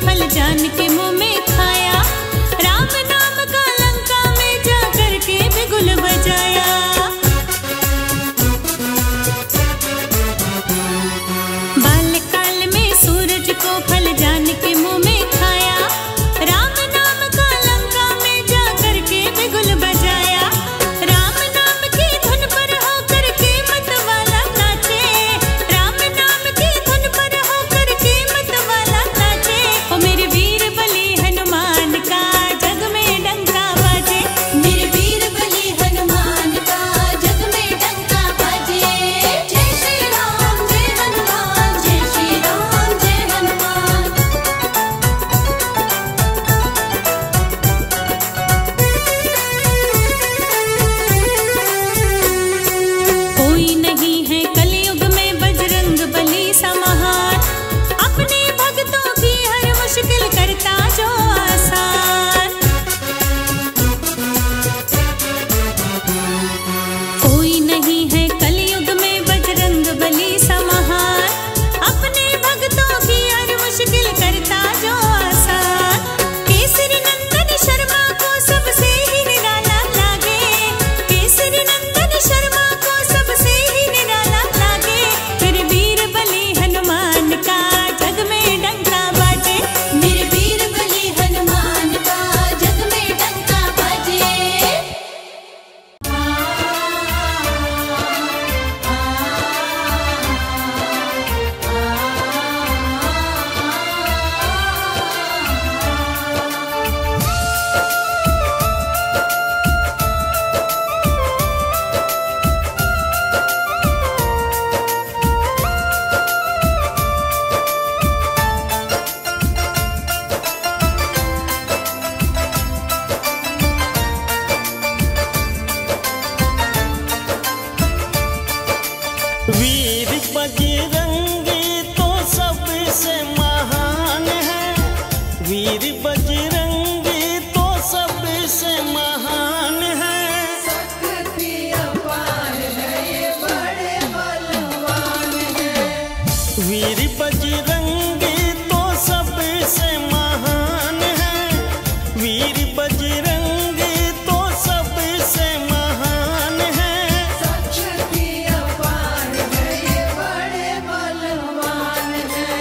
फल जान के मुंह में खाया, राम नाम का लंका में जा करके बिगुल बजाया। बाल्यकाल में सूरज को फल जान के मुंह में खाया, राम नाम का लंका में जा करके बिगुल बजाया। राम नाम की धुन पर हो करके मतवाला नाचे, राम नाम की धुन पर हो करके मतवाला नाचे। ओ मेरे वीर बलि हनुमान का जग में डंका बाजे, मेरे वीर बलि हनुमान का जग में डंका बाजे। जय श्री राम जय हनुमान, जय श्री राम जय हनुमान। कोई नहीं है कलयुग में बजरंग बली सा महान, अपने भक्तों की हर मुश्किल करता जो आसान। कोई नहीं है कलयुग में बजरंग बली सा महान, अपने भक्तों की हर मुश्किल करता जो आसान। केसरी नंदन शर्मा को सबसे ही निराला लागे, केसरी नंदन शर्मा को सबसे ही निराला लागे। मेरे वीर बलि हनुमान का जग में डंका बाजे, मेरे वीर बलि हनुमान का जग में डंका बाजे। वीर बजरंगी तो सबसे महान है, वीर बजरंगी तो सबसे महान है। शक्ति अपार है ये बड़े बलवान है। वीर बजरंगी तो सबसे महान है, वीर बजरंगी तो सबसे महान है। शक्ति अपार है ये बड़े बलवान है।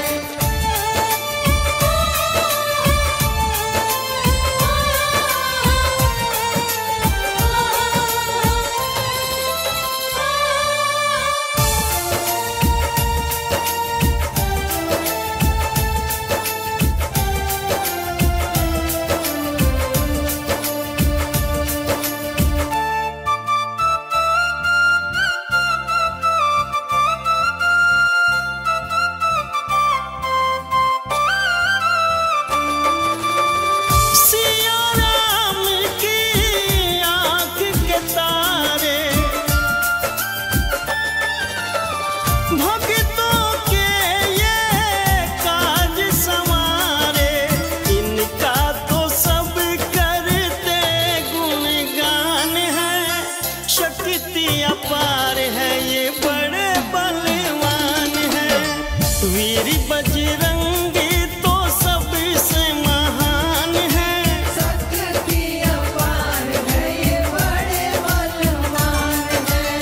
सिया राम की आँख के तारे, भक्तों के ये काज संवारे। इनका तो सब करते गुणगान है, शक्ति अपार है ये बड़े बलवान है। वीर बजरंगी तो सबसे महान है, शक्ति अपार है ये बड़े बलवान है।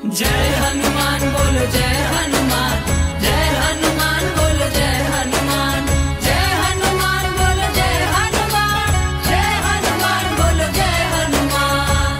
जय हनुमान बोलो जय हनुमान, जय हनुमान बोलो जय हनुमान, जय हनुमान बोलो जय हनुमान, जय हनुमान बोलो जय हनुमान।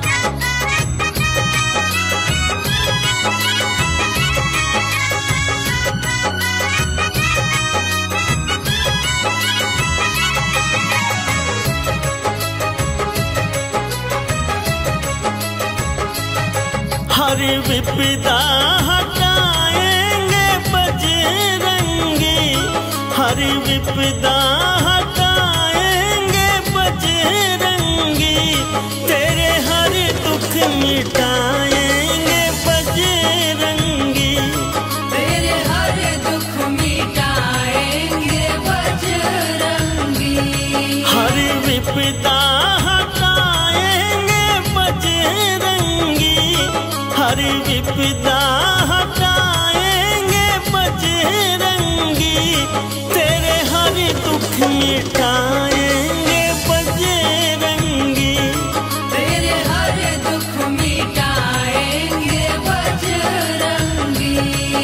हर विपदा हटाएंगे बजरंगी, हर विपदा हटाएंगे बजरंगी, तेरे हर दुख मिटाएंगे बजरंगी, तेरे हर दुख मिटाएंगे बजरंगी। हर विपदा हटाएंगे बजरंगी, हर विपदा हटाएंगे बजरंगी, तेरे हर दुख मिटाएंगे बजरंगी, तेरे हर दुख मिटाएंगे बजरंगी।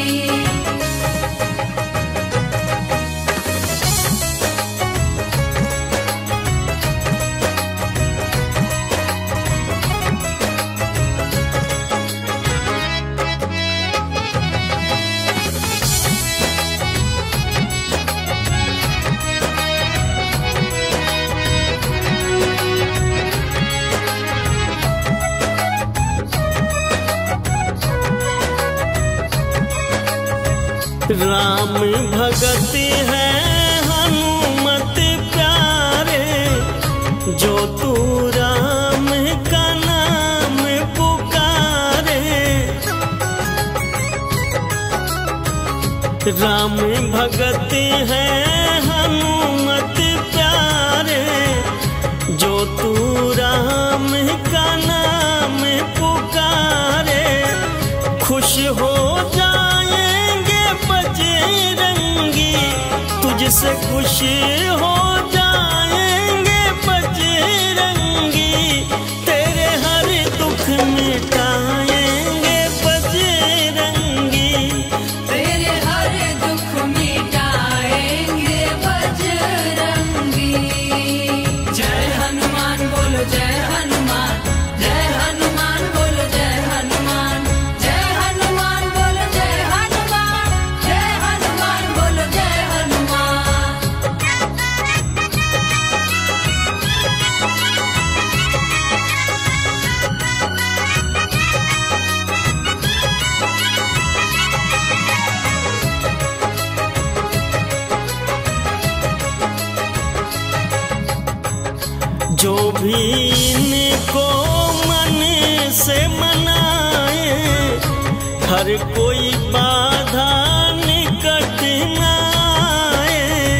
राम भगत है हनुमत प्यारे, जो तू राम का नाम पुकारे, राम भगत है हनुमत प्यारे, जो तू राम का नाम पुकारे, खुश हो जाएंगे बजरंगी, तुझसे खुश हो जाएंगे बजरंगी, तेरे हर दुख मिटाएंगे बजरंगी, तेरे हर दुख मिटाएंगे बजरंगी। जय हनुमान बोलो जय हनुमान, जय हनुमान बोलो जय हनुमान, जय हनुमान बोलो जय हनुमान, जय हनुमान बोलो जय हनुमान। जो भी इनको मन से मनाए, हर कोई बाधा निकट न आए,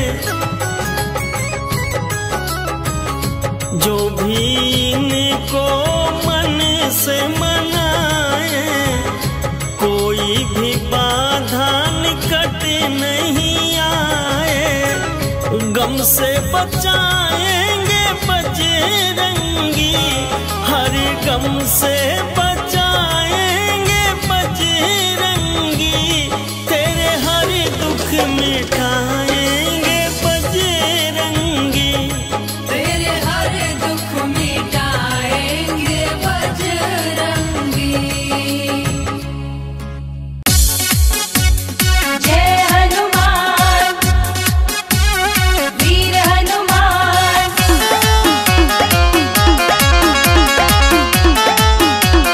जो भी इनको मन से मनाए, कोई भी बाधा निकट नहीं आए, गम से बचाएंगे बजरंगी, हर गम से बचाएंगे बजरंगी, तेरे हर दुख मिटाएंगे बजरंगी, तेरे हर दुख मिटाएंगे बजरंगी। जय हनुमान वीर हनुमान,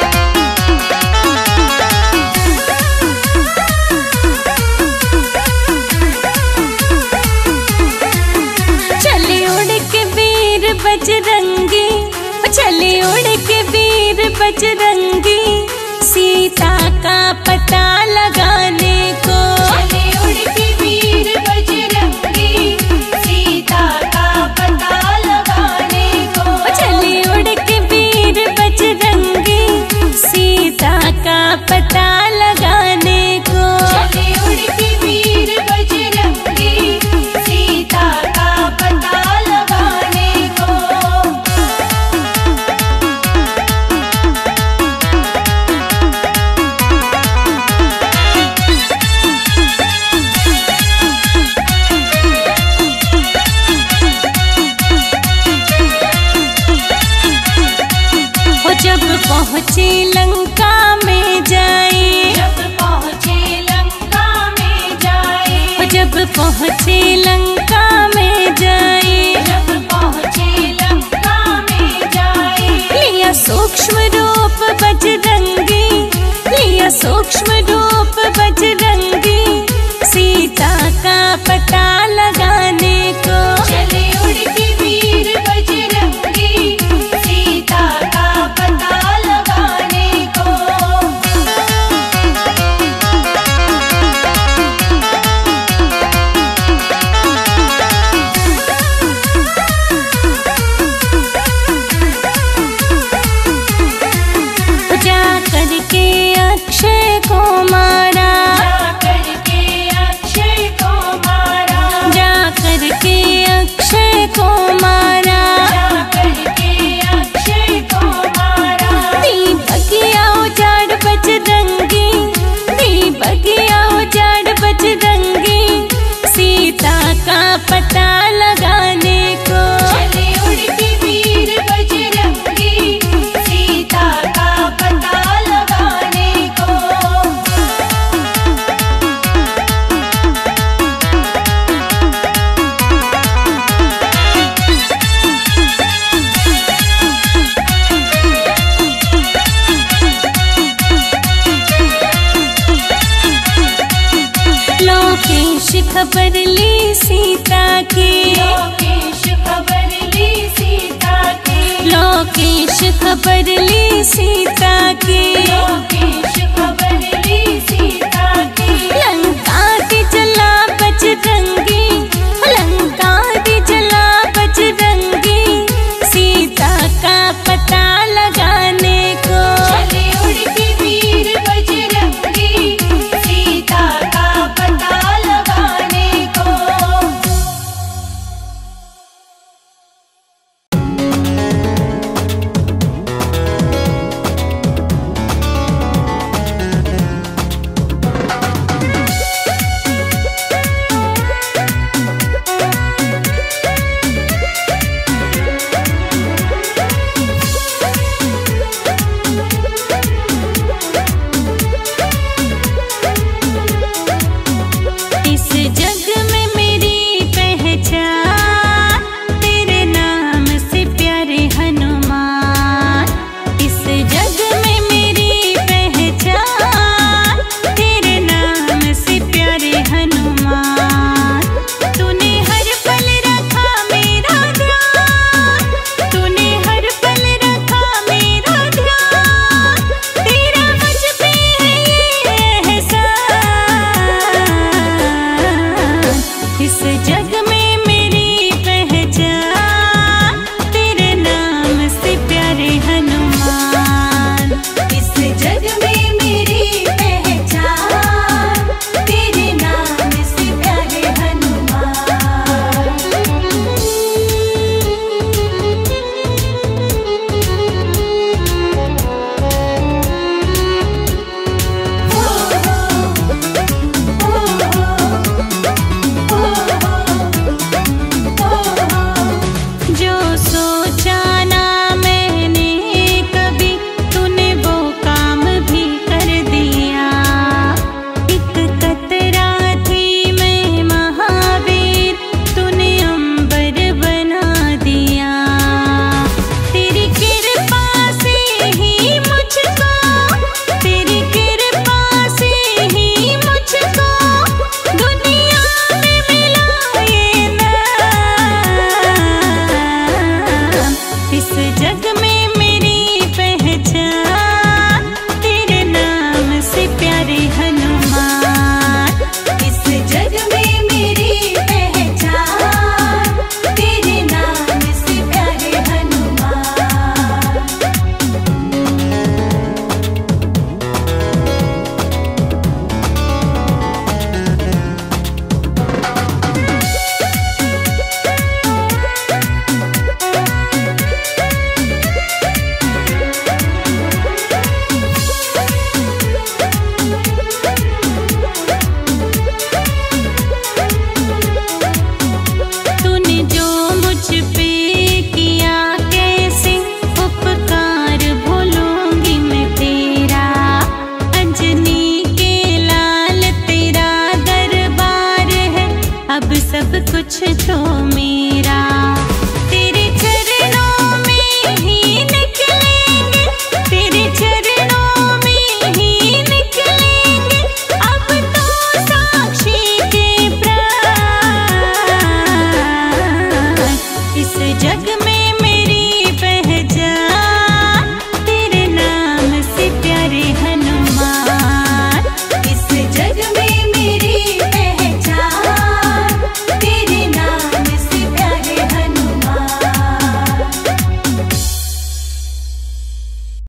जब पहुँचे लंका में जाए, जब पहुँचे लंका में जाए, जब पहुँचे लंका में जाए, जब पहुँचे लंका में जाए। लिया सूक्ष्म रूप बजरंगी, लिया सूक्ष्म रूप बजरंगी, सीता का पता लगाने को चले उड़ के वीर बजरंगी, सीता का पता लगाने को। जा करके अक्षय को मारा, जा करके अक्षय को मारा, जा करके अक्षय को मारा, जा करके अक्षय को मारा। दीपकिया उजाड़ बजरंगी, दीपकिया उजाड़ बजरंगी, सीता का पता लगाने को चले उड़ के वीर बजरंगी, सीता का पता लगाने को। लोकेश खबर ली सीता की, लोकेश खबर ली सीता की, लोकेश खबर